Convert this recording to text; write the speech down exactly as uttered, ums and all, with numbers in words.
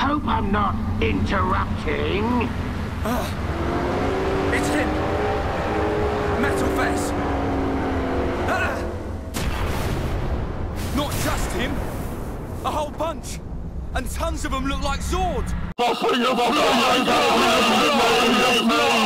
Hope I'm not interrupting. Ah, it's him! Metal Face! Ah! Not just him! A whole bunch! And tons of them look like Xord!